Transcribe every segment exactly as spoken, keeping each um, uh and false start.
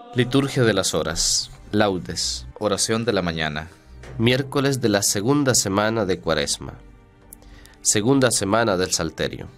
Liturgia de las Horas, Laudes, oración de la mañana. Miércoles de la segunda semana de Cuaresma. Segunda semana del Salterio.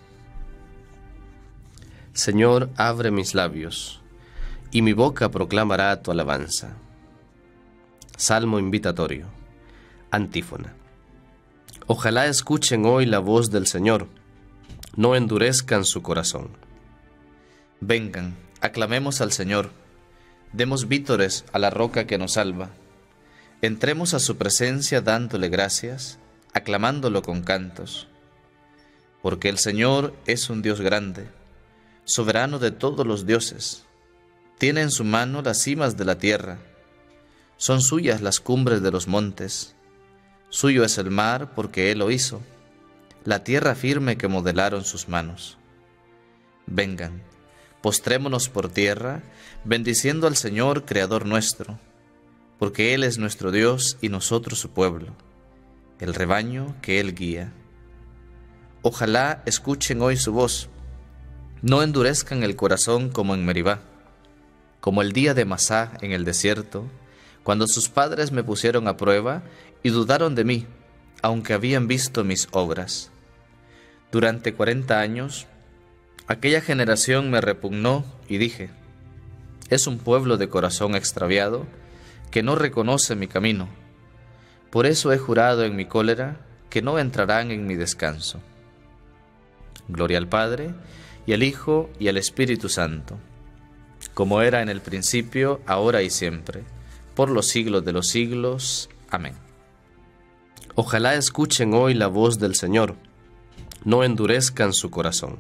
Señor, abre mis labios, y mi boca proclamará tu alabanza. Salmo invitatorio. Antífona. Ojalá escuchen hoy la voz del Señor, no endurezcan su corazón. Vengan, aclamemos al Señor, demos vítores a la roca que nos salva. Entremos a su presencia dándole gracias, aclamándolo con cantos. Porque el Señor es un Dios grande, soberano de todos los dioses. Tiene en su mano las cimas de la tierra, son suyas las cumbres de los montes. Suyo es el mar porque Él lo hizo, la tierra firme que modelaron sus manos. Vengan, postrémonos por tierra, bendiciendo al Señor, Creador nuestro, porque Él es nuestro Dios y nosotros su pueblo, el rebaño que Él guía. Ojalá escuchen hoy su voz, no endurezcan el corazón como en Meribá, como el día de Masá en el desierto, cuando sus padres me pusieron a prueba y dudaron de mí, aunque habían visto mis obras. Durante cuarenta años, aquella generación me repugnó y dije, es un pueblo de corazón extraviado que no reconoce mi camino. Por eso he jurado en mi cólera que no entrarán en mi descanso. Gloria al Padre, y al Hijo, y al Espíritu Santo, como era en el principio, ahora y siempre, por los siglos de los siglos. Amén. Ojalá escuchen hoy la voz del Señor, no endurezcan su corazón.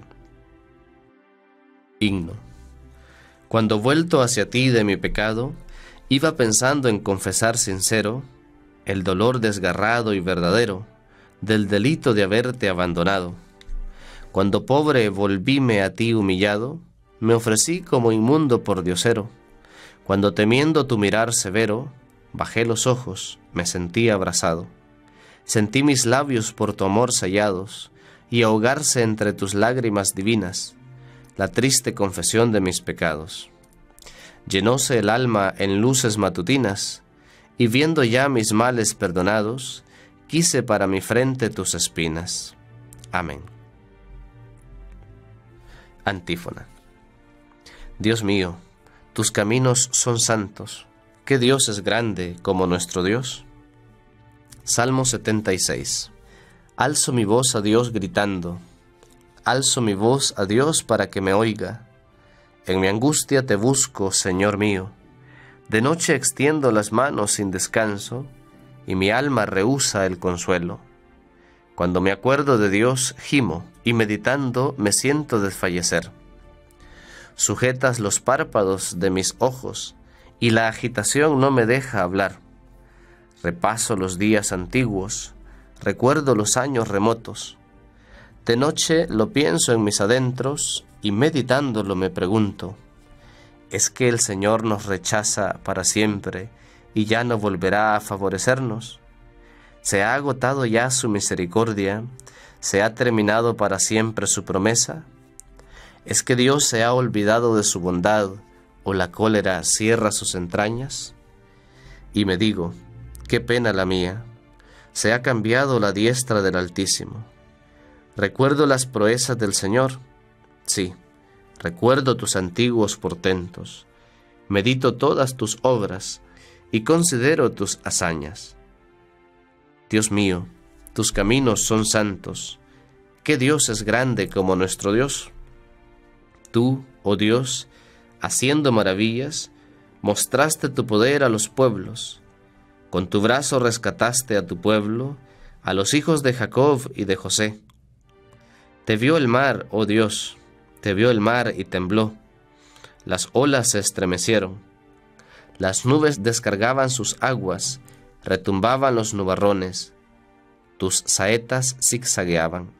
Himno. Cuando vuelto hacia ti de mi pecado, iba pensando en confesar sincero el dolor desgarrado y verdadero del delito de haberte abandonado. Cuando pobre volvíme a ti humillado, me ofrecí como inmundo por diosero. Cuando temiendo tu mirar severo, bajé los ojos, me sentí abrazado. Sentí mis labios por tu amor sellados, y ahogarse entre tus lágrimas divinas la triste confesión de mis pecados. Llenóse el alma en luces matutinas, y viendo ya mis males perdonados, quise para mi frente tus espinas. Amén. Antífona. Dios mío, tus caminos son santos. ¿Qué Dios es grande como nuestro Dios? Salmo setenta y seis. Alzo mi voz a Dios gritando, alzo mi voz a Dios para que me oiga. En mi angustia te busco, Señor mío. De noche extiendo las manos sin descanso, y mi alma rehúsa el consuelo. Cuando me acuerdo de Dios, gimo, y meditando me siento desfallecer. Sujetas los párpados de mis ojos, y la agitación no me deja hablar. Repaso los días antiguos, recuerdo los años remotos. De noche lo pienso en mis adentros, y meditándolo me pregunto, ¿es que el Señor nos rechaza para siempre, y ya no volverá a favorecernos? ¿Se ha agotado ya su misericordia? ¿Se ha terminado para siempre su promesa? ¿Es que Dios se ha olvidado de su bondad, o la cólera cierra sus entrañas? Y me digo, qué pena la mía, se ha cambiado la diestra del Altísimo. Recuerdo las proezas del Señor, sí, recuerdo tus antiguos portentos, medito todas tus obras y considero tus hazañas. Dios mío, tus caminos son santos. ¿Qué Dios es grande como nuestro Dios? Tú, oh Dios, haciendo maravillas, mostraste tu poder a los pueblos. Con tu brazo rescataste a tu pueblo, a los hijos de Jacob y de José. Te vio el mar, oh Dios, te vio el mar y tembló. Las olas se estremecieron. Las nubes descargaban sus aguas, retumbaban los nubarrones. Tus saetas zigzagueaban.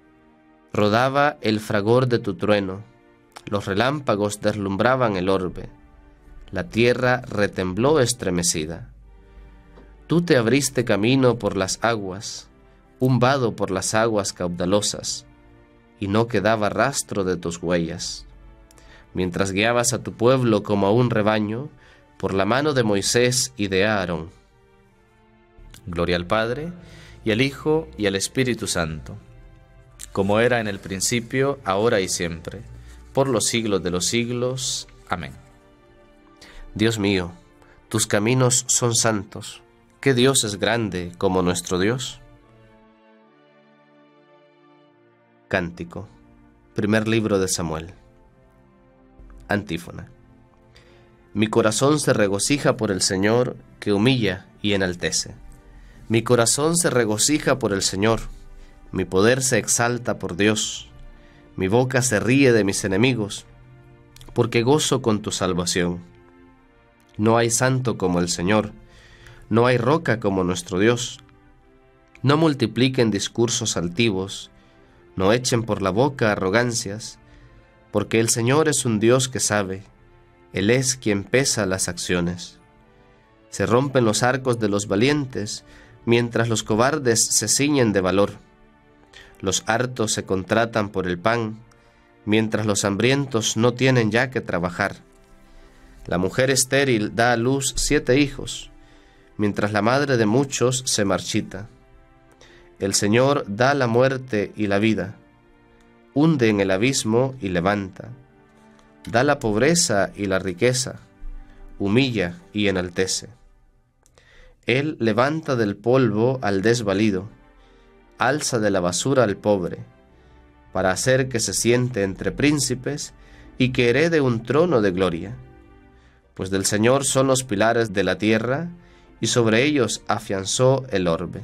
Rodaba el fragor de tu trueno. Los relámpagos deslumbraban el orbe. La tierra retembló estremecida. Tú te abriste camino por las aguas, un vado por las aguas caudalosas, y no quedaba rastro de tus huellas. Mientras guiabas a tu pueblo como a un rebaño, por la mano de Moisés y de Aarón. Gloria al Padre, y al Hijo, y al Espíritu Santo, como era en el principio, ahora y siempre, por los siglos de los siglos. Amén. Dios mío, tus caminos son santos. ¿Qué Dios es grande como nuestro Dios? Cántico. Primer libro de Samuel. Antífona. Mi corazón se regocija por el Señor, que humilla y enaltece. Mi corazón se regocija por el Señor, mi poder se exalta por Dios. Mi boca se ríe de mis enemigos, porque gozo con tu salvación. No hay santo como el Señor, no hay roca como nuestro Dios. No multipliquen discursos altivos, no echen por la boca arrogancias, porque el Señor es un Dios que sabe, Él es quien pesa las acciones. Se rompen los arcos de los valientes, mientras los cobardes se ciñen de valor. Los hartos se contratan por el pan, mientras los hambrientos no tienen ya que trabajar. La mujer estéril da a luz siete hijos, mientras la madre de muchos se marchita. El Señor da la muerte y la vida, hunde en el abismo y levanta, da la pobreza y la riqueza, humilla y enaltece. Él levanta del polvo al desvalido, alza de la basura al pobre, para hacer que se siente entre príncipes y que herede un trono de gloria. Pues del Señor son los pilares de la tierra, y sobre ellos afianzó el orbe.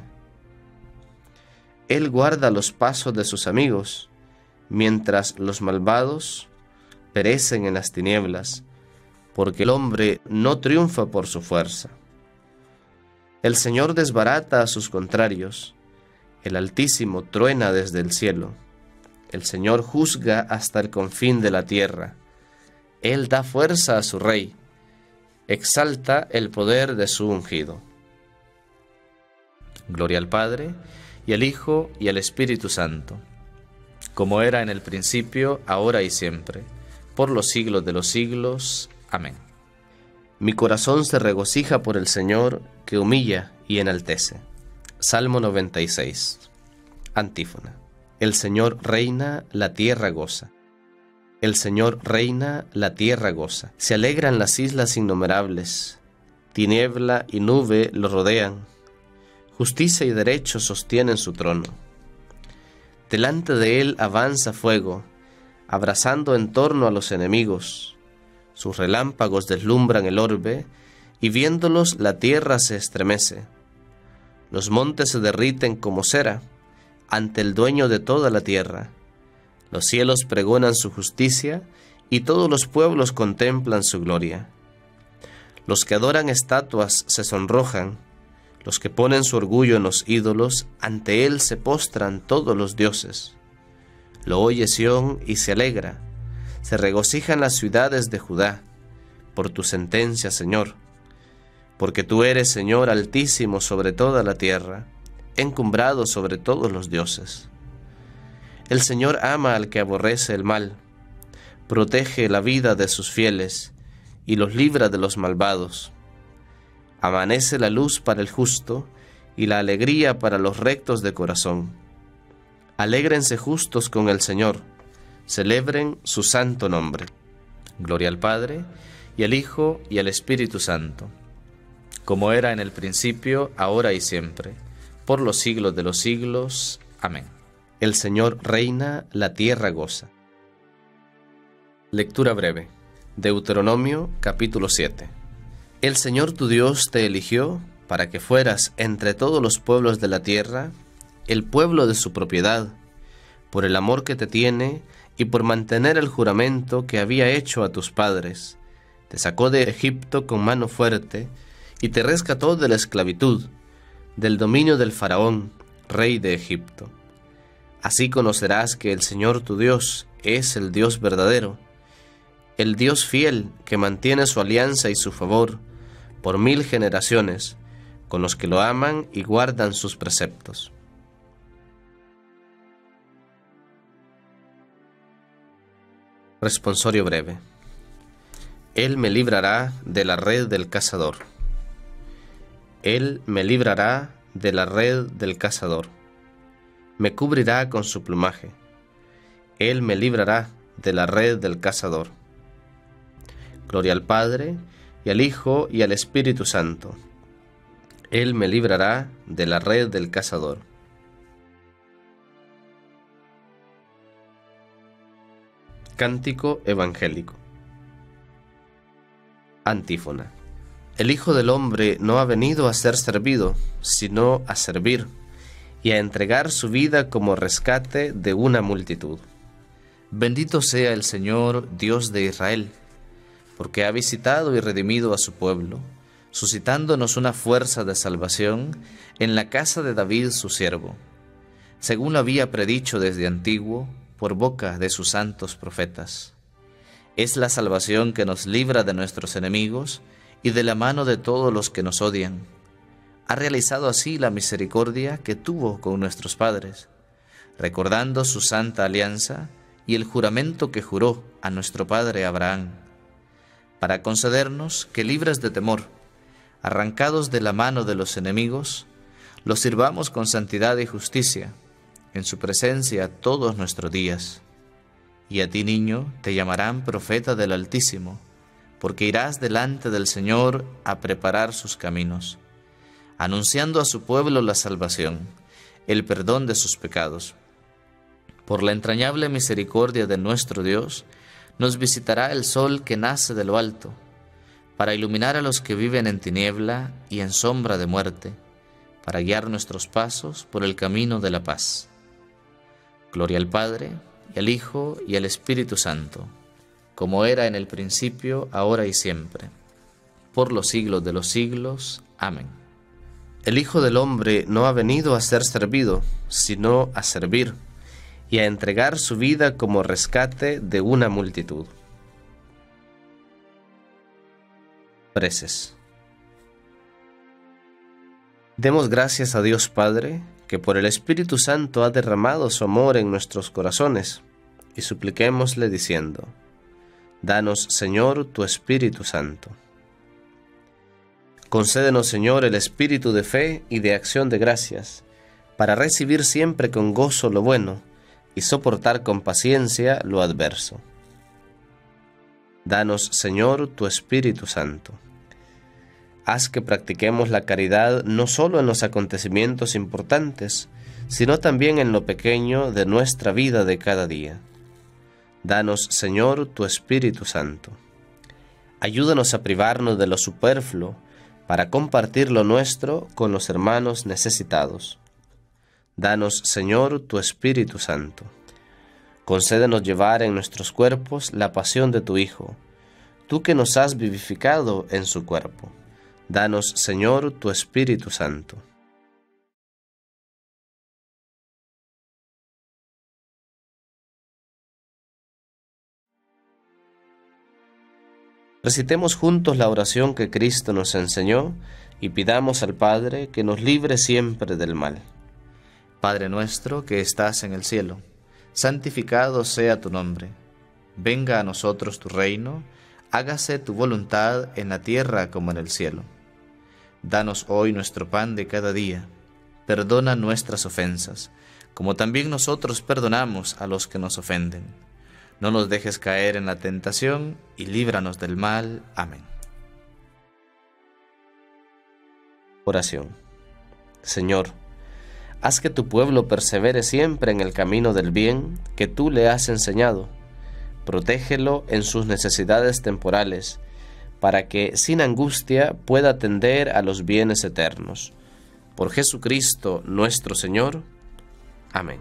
Él guarda los pasos de sus amigos, mientras los malvados perecen en las tinieblas, porque el hombre no triunfa por su fuerza. El Señor desbarata a sus contrarios, el Altísimo truena desde el cielo. El Señor juzga hasta el confín de la tierra. Él da fuerza a su rey, exalta el poder de su ungido. Gloria al Padre, y al Hijo, y al Espíritu Santo, como era en el principio, ahora y siempre, por los siglos de los siglos. Amén. Mi corazón se regocija por el Señor, que humilla y enaltece. Salmo noventa y seis. Antífona. El Señor reina, la tierra goza. El Señor reina, la tierra goza. Se alegran las islas innumerables. Tiniebla y nube lo rodean. Justicia y derecho sostienen su trono. Delante de él avanza fuego, abrazando en torno a los enemigos. Sus relámpagos deslumbran el orbe, y viéndolos la tierra se estremece. Los montes se derriten como cera ante el dueño de toda la tierra. Los cielos pregonan su justicia, y todos los pueblos contemplan su gloria. Los que adoran estatuas se sonrojan, los que ponen su orgullo en los ídolos, ante él se postran todos los dioses. Lo oye Sión y se alegra, se regocijan las ciudades de Judá, por tu sentencia, Señor. Porque tú eres, Señor, altísimo sobre toda la tierra, encumbrado sobre todos los dioses. El Señor ama al que aborrece el mal, protege la vida de sus fieles, y los libra de los malvados. Amanece la luz para el justo, y la alegría para los rectos de corazón. Alégrense justos con el Señor, celebren su santo nombre. Gloria al Padre, y al Hijo, y al Espíritu Santo, como era en el principio, ahora y siempre, por los siglos de los siglos. Amén. El Señor reina, la tierra goza. Lectura breve. Deuteronomio, capítulo siete. El Señor tu Dios te eligió para que fueras entre todos los pueblos de la tierra, el pueblo de su propiedad, por el amor que te tiene y por mantener el juramento que había hecho a tus padres. Te sacó de Egipto con mano fuerte y te rescató de la esclavitud, del dominio del faraón, rey de Egipto. Así conocerás que el Señor tu Dios es el Dios verdadero, el Dios fiel que mantiene su alianza y su favor por mil generaciones con los que lo aman y guardan sus preceptos. Responsorio breve. Él me librará de la red del cazador. Él me librará de la red del cazador. Me cubrirá con su plumaje. Él me librará de la red del cazador. Gloria al Padre, y al Hijo, y al Espíritu Santo. Él me librará de la red del cazador. Cántico evangélico. Antífona. El Hijo del Hombre no ha venido a ser servido, sino a servir, y a entregar su vida como rescate de una multitud. Bendito sea el Señor, Dios de Israel, porque ha visitado y redimido a su pueblo, suscitándonos una fuerza de salvación en la casa de David su siervo, según lo había predicho desde antiguo, por boca de sus santos profetas. Es la salvación que nos libra de nuestros enemigos y de la mano de todos los que nos odian. Ha realizado así la misericordia que tuvo con nuestros padres, recordando su santa alianza y el juramento que juró a nuestro padre Abraham, para concedernos que, libres de temor, arrancados de la mano de los enemigos, los sirvamos con santidad y justicia, en su presencia todos nuestros días. Y a ti, niño, te llamarán profeta del Altísimo, porque irás delante del Señor a preparar sus caminos, anunciando a su pueblo la salvación, el perdón de sus pecados. Por la entrañable misericordia de nuestro Dios, nos visitará el sol que nace de lo alto, para iluminar a los que viven en tiniebla y en sombra de muerte, para guiar nuestros pasos por el camino de la paz. Gloria al Padre, y al Hijo, y al Espíritu Santo, como era en el principio, ahora y siempre, por los siglos de los siglos. Amén. El Hijo del Hombre no ha venido a ser servido, sino a servir, y a entregar su vida como rescate de una multitud. Preces. Demos gracias a Dios Padre, que por el Espíritu Santo ha derramado su amor en nuestros corazones, y supliquémosle diciendo: Danos, Señor, tu Espíritu Santo. Concédenos, Señor, el espíritu de fe y de acción de gracias, para recibir siempre con gozo lo bueno y soportar con paciencia lo adverso. Danos, Señor, tu Espíritu Santo. Haz que practiquemos la caridad no solo en los acontecimientos importantes, sino también en lo pequeño de nuestra vida de cada día. Danos, Señor, tu Espíritu Santo. Ayúdanos a privarnos de lo superfluo para compartir lo nuestro con los hermanos necesitados. Danos, Señor, tu Espíritu Santo. Concédenos llevar en nuestros cuerpos la pasión de tu Hijo, tú que nos has vivificado en su cuerpo. Danos, Señor, tu Espíritu Santo. Recitemos juntos la oración que Cristo nos enseñó y pidamos al Padre que nos libre siempre del mal. Padre nuestro que estás en el cielo, santificado sea tu nombre. Venga a nosotros tu reino, hágase tu voluntad en la tierra como en el cielo. Danos hoy nuestro pan de cada día. Perdona nuestras ofensas, como también nosotros perdonamos a los que nos ofenden. No nos dejes caer en la tentación y líbranos del mal. Amén. Oración. Señor, haz que tu pueblo persevere siempre en el camino del bien que tú le has enseñado. Protégelo en sus necesidades temporales, para que sin angustia pueda atender a los bienes eternos. Por Jesucristo nuestro Señor. Amén.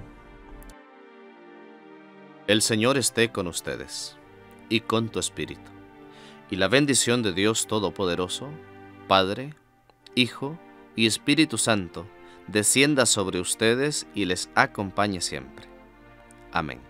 El Señor esté con ustedes, y con tu espíritu. Y la bendición de Dios Todopoderoso, Padre, Hijo y Espíritu Santo, descienda sobre ustedes y les acompañe siempre. Amén.